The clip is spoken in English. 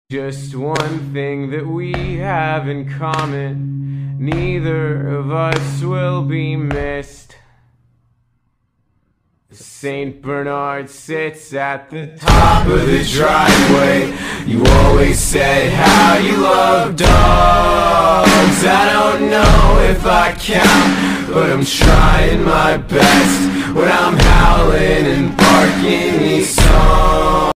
Just one thing that we have in common, neither of us will be missed. St. Bernard sits at the top of the driveway. You always said how you love dogs. I don't know if I count, but I'm trying my best when I'm howling and barking these songs.